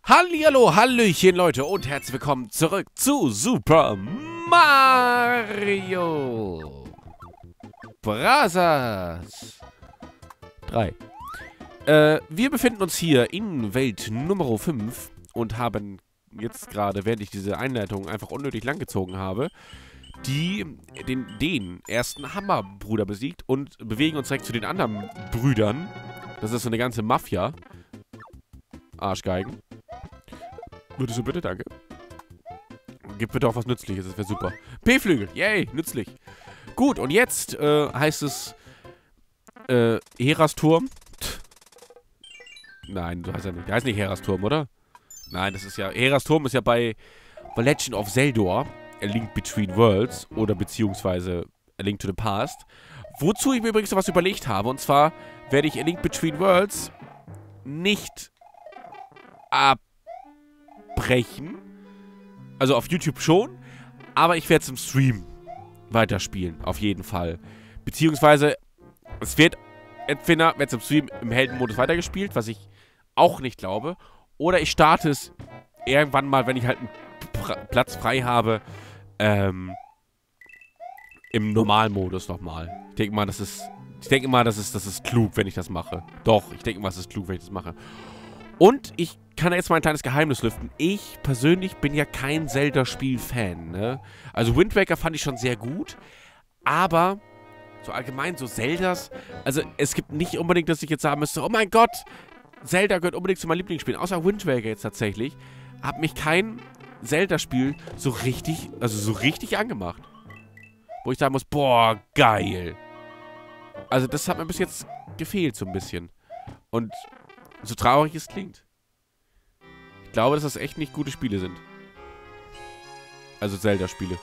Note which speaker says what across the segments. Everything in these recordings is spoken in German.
Speaker 1: Hallihallo, Hallöchen, Leute, und herzlich willkommen zurück zu Super Mario Bros. 3. Wir befinden uns hier in Welt Nummer 5 und haben jetzt gerade, während ich diese Einleitung einfach unnötig langgezogen habe, den ersten Hammerbruder besiegt und bewegen uns direkt zu den anderen Brüdern. Das ist so eine ganze Mafia. Arschgeigen. Würdest du bitte, danke. Gib bitte auch was Nützliches, das wäre super. P-Flügel, yay, nützlich. Gut, und jetzt heißt es Herasturm. Nein, du heißt ja nicht. Der heißt nicht Herasturm, oder? Nein, das ist ja. Herasturm ist ja bei The Legend of Zelda, A Link Between Worlds oder beziehungsweise A Link to the Past. Wozu ich mir übrigens noch was überlegt habe. Und zwar werde ich A Link Between Worlds nicht abbrechen. Also auf YouTube schon. Aber ich werde es im Stream weiterspielen. Auf jeden Fall. Beziehungsweise es wird entweder im Stream im Heldenmodus weitergespielt, was ich auch nicht glaube. Oder ich starte es irgendwann mal, wenn ich halt einen Platz frei habe, im Normalmodus nochmal. Ich denke mal, das ist klug, wenn ich das mache. Doch, ich denke mal, es ist klug, wenn ich das mache. Und ich kann jetzt mal ein kleines Geheimnis lüften. Ich persönlich bin ja kein Zelda-Spiel-Fan, ne? Also Wind Waker fand ich schon sehr gut, aber so allgemein so Zeldas, also es gibt nicht unbedingt, dass ich jetzt sagen müsste, oh mein Gott, Zelda gehört unbedingt zu meinen Lieblingsspielen, außer Wind Waker jetzt tatsächlich, hat mich kein Zelda-Spiel so richtig angemacht. Wo ich sagen muss, boah, geil. Also das hat mir bis jetzt gefehlt so ein bisschen. Und so traurig es klingt. Ich glaube, dass das echt nicht gute Spiele sind. Also Zelda-Spiele.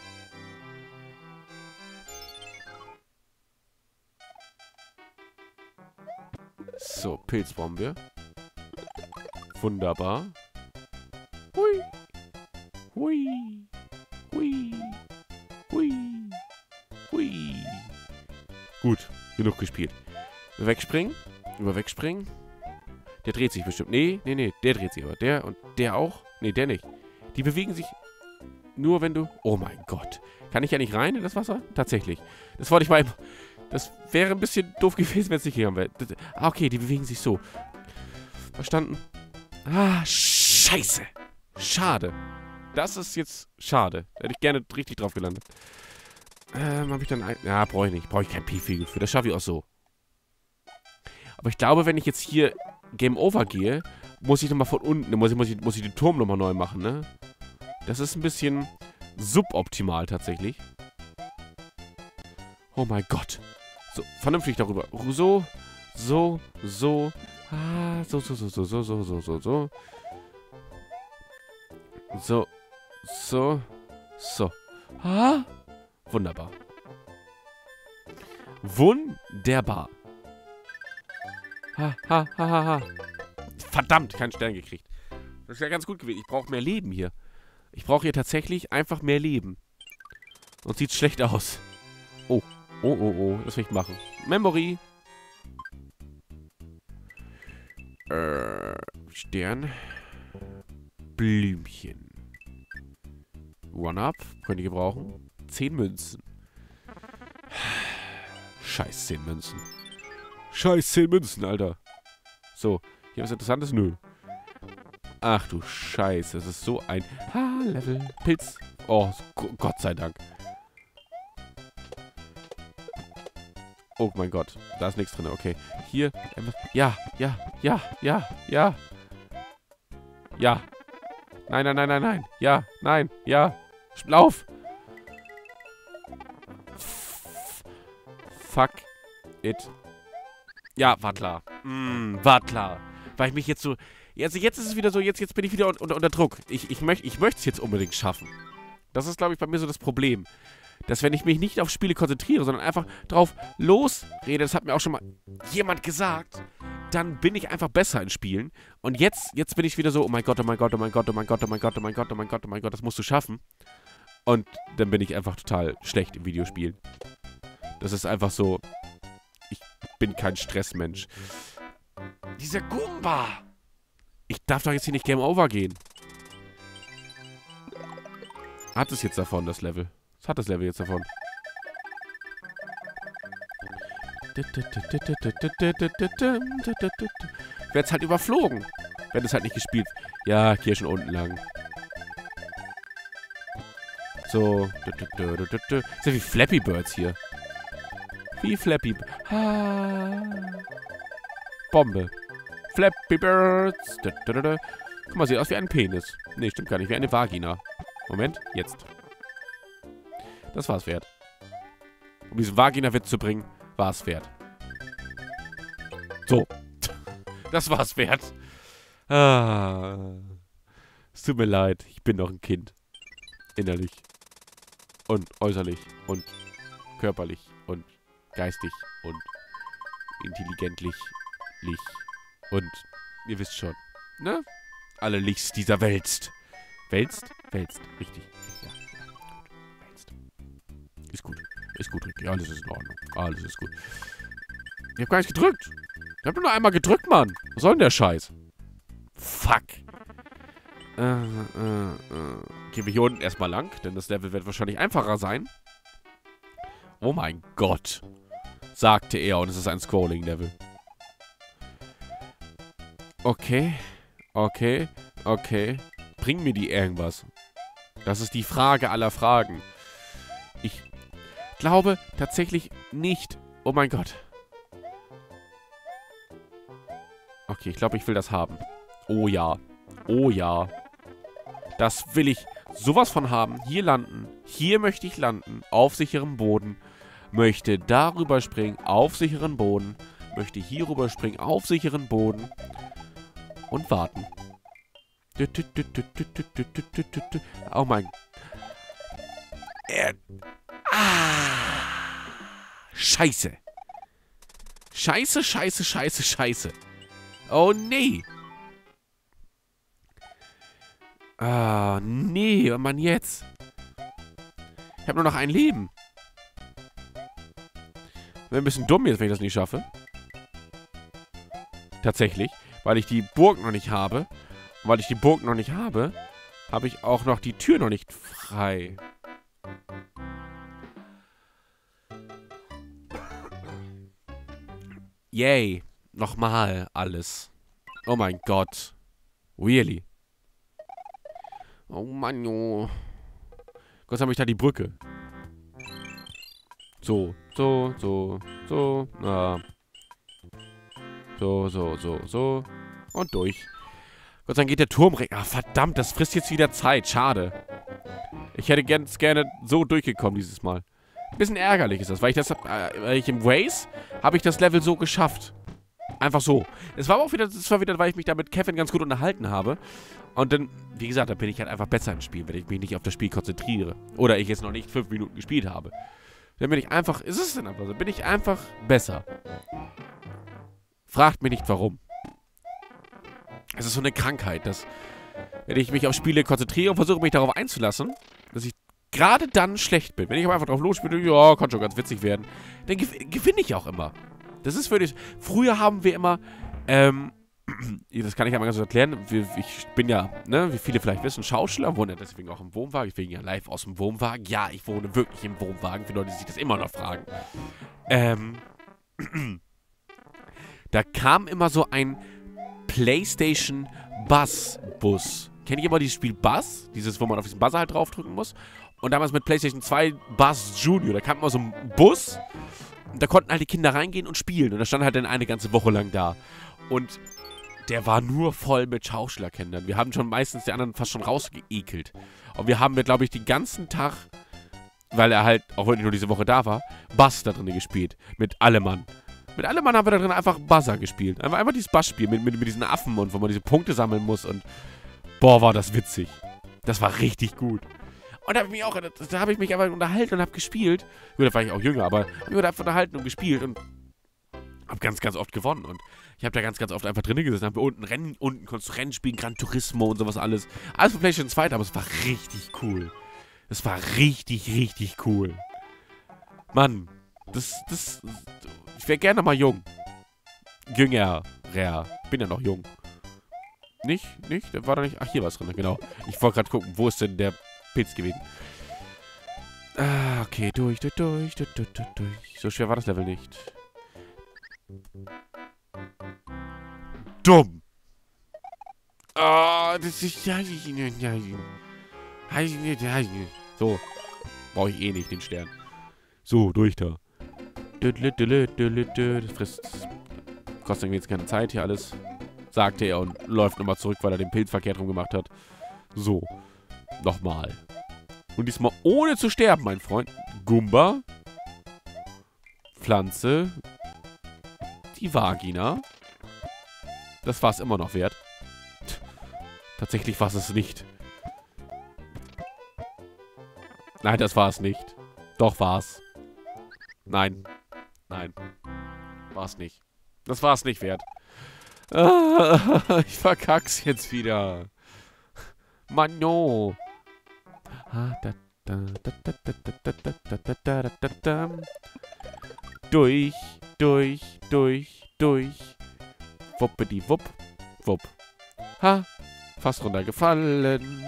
Speaker 1: So, Pilzbombe. Wunderbar. Hui. Hui. Hui. Hui. Hui. Gut, genug gespielt. Wegspringen. Wegspringen. Der dreht sich bestimmt. Nee, der dreht sich aber. Der und der auch? Nee, der nicht. Die bewegen sich nur, wenn du... Oh mein Gott. Kann ich ja nicht rein in das Wasser? Tatsächlich. Das wollte ich mal... Das wäre ein bisschen doof gewesen, wenn es nicht gegangen wäre. Ah, okay, die bewegen sich so. Verstanden? Ah, scheiße. Schade. Das ist jetzt schade. Da hätte ich gerne richtig drauf gelandet. Hab ich dann ein... Ja, brauche ich nicht. Brauche ich kein P-Fiegel für. Das schaffe ich auch so. Aber ich glaube, wenn ich jetzt hier Game Over gehe, muss ich nochmal von unten, muss ich den Turm nochmal neu machen, ne? Das ist ein bisschen suboptimal tatsächlich. Oh mein Gott. So, vernünftig darüber. So. Ah, so. So. Ah, wunderbar. Wunderbar. Ha. Verdammt, keinen Stern gekriegt. Das ist ja ganz gut gewesen. Ich brauche mehr Leben hier. Ich brauche hier tatsächlich einfach mehr Leben. Sonst sieht es schlecht aus. Oh. Das will ich machen. Memory. Stern. Blümchen. One-Up. Könnt ihr gebrauchen. 10 Münzen. Scheiß 10 Münzen. Scheiß 10 Münzen, Alter. So, hier was Interessantes? Nö. Ach du Scheiße, das ist so ein... Level. Pilz. Oh, Gott sei Dank. Oh mein Gott, da ist nichts drin. Okay, hier... Ja. Nein. Ja. Lauf. Fuck it. Ja, war klar. War klar. Weil ich mich jetzt so... Jetzt ist es wieder so, jetzt bin ich wieder unter Druck. Ich möchte es jetzt unbedingt schaffen. Das ist, glaube ich, bei mir so das Problem. Dass wenn ich mich nicht auf Spiele konzentriere, sondern einfach drauf losrede, das hat mir auch schon mal jemand gesagt, dann bin ich einfach besser in Spielen. Und jetzt bin ich wieder so, oh mein Gott, das musst du schaffen. Und dann bin ich einfach total schlecht im Videospielen. Das ist einfach so... Ich bin kein Stressmensch. Dieser Goomba! Ich darf doch jetzt hier nicht Game Over gehen. Hat es jetzt davon, das Level? Was hat das Level jetzt davon? Ich werde jetzt halt überflogen. Wenn es halt nicht gespielt. Ja, hier schon unten lang. So. Ist ja wie Flappy Birds hier. Wie Flappy Birds. Bombe. Flappy Birds. Guck mal, sieht aus wie ein Penis. Nee, stimmt gar nicht. Wie eine Vagina. Moment, jetzt. Das war es wert. Um diesen Vagina-Witz zu bringen, war es wert. So. Das war es wert. Es tut mir leid. Ich bin noch ein Kind. Innerlich. Und äußerlich. Und körperlich. Und geistig. Und intelligentlich. Und ihr wisst schon. Ne? Alle Lichts dieser Welt. Wälzt? Wälzt. Richtig. Ja. Gut. Wälzt. Ist gut. Ist gut, Ricky. Alles ist in Ordnung. Alles ist gut. Ich hab gar nicht gedrückt. Ich hab nur einmal gedrückt, Mann. Was soll denn der Scheiß? Fuck. Gehen wir hier unten erstmal lang, denn das Level wird wahrscheinlich einfacher sein. Oh mein Gott. Sagte er und es ist ein Scrolling-Level. Okay. Okay. Okay. Bring mir die irgendwas. Das ist die Frage aller Fragen. Ich glaube tatsächlich nicht. Oh mein Gott. Okay, ich glaube, ich will das haben. Oh ja. Oh ja. Das will ich sowas von haben. Hier landen. Hier möchte ich landen. Auf sicherem Boden. Möchte darüber springen. Auf sicheren Boden. Möchte hier rüber springen. Auf sicheren Boden. Und warten. Oh mein... Scheiße. Scheiße, scheiße, scheiße, scheiße. Oh, nee. Nee, was Mann jetzt? Ich habe nur noch ein Leben. Wäre ein bisschen dumm jetzt, wenn ich das nicht schaffe. Tatsächlich. Weil ich die Burg noch nicht habe. Und weil ich die Burg noch nicht habe, habe ich auch noch die Tür noch nicht frei. Yay. Nochmal alles. Oh mein Gott. Really? Oh Mann, oh. Gott sei Dank habe ich da die Brücke. So. So. Und durch. Gott sei Dank geht der Turm... verdammt, das frisst jetzt wieder Zeit. Schade. Ich hätte gerne so durchgekommen dieses Mal. Ein bisschen ärgerlich ist das, weil ich im Waze habe ich das Level so geschafft. Einfach so. Es war aber auch wieder, weil ich mich da mit Kevin ganz gut unterhalten habe. Und dann, wie gesagt, da bin ich halt einfach besser im Spiel, wenn ich mich nicht auf das Spiel konzentriere. Oder ich jetzt noch nicht 5 Minuten gespielt habe. Dann bin ich einfach, ist es denn einfach so, bin ich einfach besser. Fragt mich nicht warum. Es ist so eine Krankheit, dass, wenn ich mich auf Spiele konzentriere und versuche mich darauf einzulassen, dass ich gerade dann schlecht bin. Wenn ich aber einfach drauf losspiele, ja, kann schon ganz witzig werden, dann gewinne ich auch immer. Das ist wirklich... Früher haben wir immer, das kann ich einmal ganz kurz erklären. Ich bin ja, ne, wie viele vielleicht wissen, Schauspieler, wohne deswegen auch im Wohnwagen. Ich bin ja live aus dem Wohnwagen. Ja, ich wohne wirklich im Wohnwagen, für Leute, die sich das immer noch fragen. Da kam immer so ein PlayStation Bus. Kennt ihr immer dieses Spiel Buzz? Dieses, wo man auf diesen Buzzer halt draufdrücken muss. Und damals mit PlayStation 2 Buzz Junior. Da kam immer so ein Bus. Und da konnten halt die Kinder reingehen und spielen. Und da stand halt dann eine ganze Woche lang da. Und der war nur voll mit Schauspielerkindern. Wir haben schon meistens die anderen fast schon rausgeekelt. Und wir haben, glaube ich, den ganzen Tag, weil er halt, auch wenn ich nur diese Woche da war, Buzz da drin gespielt. Mit Allemann. Mit Allemann haben wir da drin einfach Buzzer gespielt. Einfach dieses Buzz-Spiel mit diesen Affen und wo man diese Punkte sammeln muss. Und boah, war das witzig. Das war richtig gut. Und da habe ich mich aber unterhalten und habe gespielt. Gut, da war ich auch jünger, aber ich wurde einfach unterhalten und gespielt und habe ganz, ganz oft gewonnen. Und ich habe da ganz, ganz oft einfach drin gesessen. Haben wir unten konntest du Rennen spielen, Gran Turismo und sowas alles. Alles für PlayStation 2, aber es war richtig cool. Es war richtig, richtig cool. Mann, ich wäre gerne mal jung. Jünger. Bin ja noch jung. Nicht? Nicht? Da war da nicht... Ach, hier war es drin, genau. Ich wollte gerade gucken, wo ist denn der Pilz gewesen? Ah, okay. Durch. So schwer war das Level nicht. Dumm! Ah, das ist... So. Brauche ich eh nicht, den Stern. So, durch da. Das frisst... Kostet irgendwie jetzt keine Zeit hier alles. Sagte er und läuft nochmal zurück, weil er den Pilz verkehrt rum gemacht hat. So. Nochmal. Und diesmal ohne zu sterben, mein Freund. Gumba. Pflanze. Die Vagina. Das war es immer noch wert. Tatsächlich war es nicht. Nein, das war es nicht. Doch, war's. Nein. Nein. War es nicht. Das war es nicht wert. Ich verkack's jetzt wieder. Mann, no. Durch. Wuppidi wupp. Wupp. Ha. Fast runtergefallen.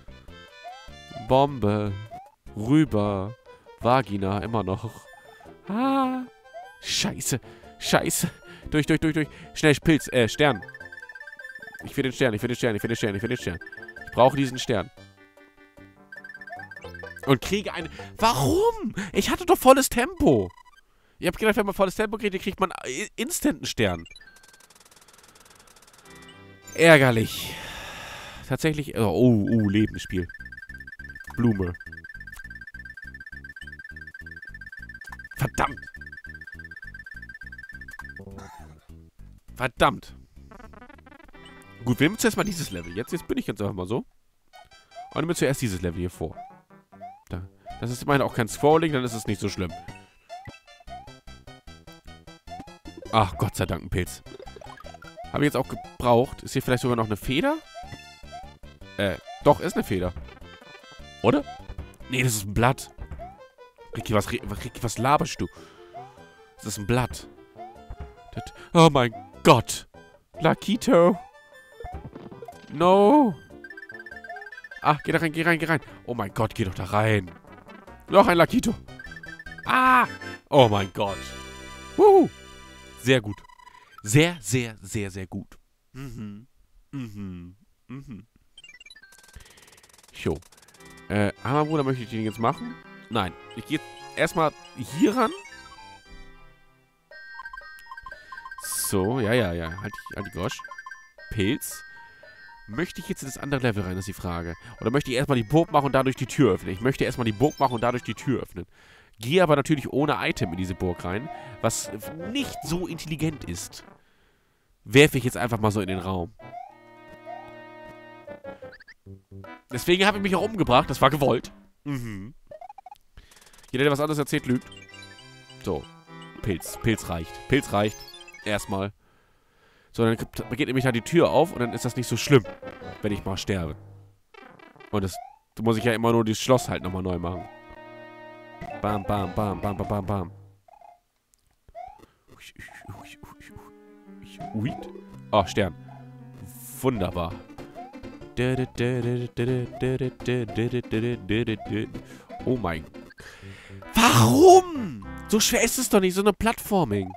Speaker 1: Bombe. Rüber. Vagina, immer noch. Ah. Scheiße. Durch. Schnell, Pilz, Stern. Ich will den Stern. Ich brauche diesen Stern. Und kriege einen... Warum? Ich hatte doch volles Tempo. Ich habe gedacht, wenn man volles Tempo kriegt, kriegt man instant einen Stern. Ärgerlich. Tatsächlich... Oh, Lebensspiel. Blume. Verdammt. Gut, wir nehmen zuerst mal dieses Level. Jetzt bin ich ganz einfach mal so. Und nehmen wir zuerst dieses Level hier vor. Das ist immerhin auch kein Scrolling, dann ist es nicht so schlimm. Ach, Gott sei Dank ein Pilz. Habe ich jetzt auch gebraucht. Ist hier vielleicht sogar noch eine Feder? Doch, ist eine Feder. Oder? Nee, das ist ein Blatt. Ricky, was laberst du? Das ist ein Blatt. Oh mein Gott. Lakito. No. Ah, geh da rein, geh rein. Oh mein Gott, geh doch da rein. Noch ein Lakito. Ah. Oh mein Gott. Sehr gut. Sehr gut. So. Hammerbruder, möchte ich den jetzt machen? Nein. Ich gehe erstmal hier ran. So, ja. Halt die Gosch. Pilz. Möchte ich jetzt in das andere Level rein, ist die Frage. Oder möchte ich erstmal die Burg machen und dadurch die Tür öffnen? Ich möchte erstmal die Burg machen und dadurch die Tür öffnen. Gehe aber natürlich ohne Item in diese Burg rein, was nicht so intelligent ist. Werfe ich jetzt einfach mal so in den Raum. Deswegen habe ich mich auch umgebracht. Das war gewollt. Jeder, der was anderes erzählt, lügt. So. Pilz reicht. Erstmal. So, dann geht nämlich da die Tür auf und dann ist das nicht so schlimm, wenn ich mal sterbe. Und das muss ich ja immer nur das Schloss halt nochmal neu machen. Bam. Oh, Stern. Wunderbar. Oh mein... Warum? So schwer ist es doch nicht, so eine Plattforming.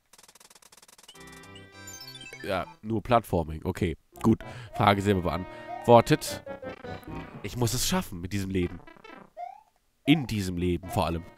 Speaker 1: Ja, nur Plattforming. Okay, gut. Frage selber beantwortet. Ich muss es schaffen mit diesem Leben. In diesem Leben vor allem.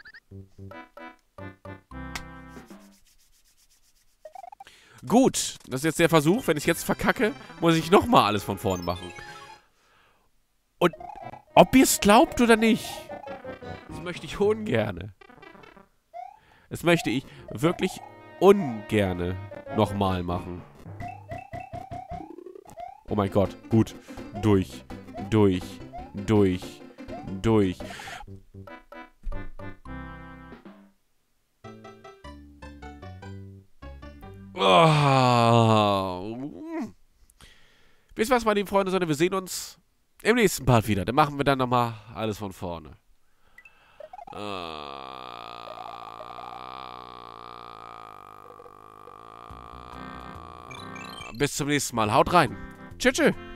Speaker 1: Gut, das ist jetzt der Versuch. Wenn ich es jetzt verkacke, muss ich nochmal alles von vorne machen. Und ob ihr es glaubt oder nicht, das möchte ich ungerne. Das möchte ich wirklich ungerne nochmal machen. Oh mein Gott, gut. Durch. Oh. Wisst ihr was, meine lieben Freunde, sondern wir sehen uns im nächsten Part wieder. Dann machen wir dann nochmal alles von vorne. Bis zum nächsten Mal. Haut rein. Tschüss.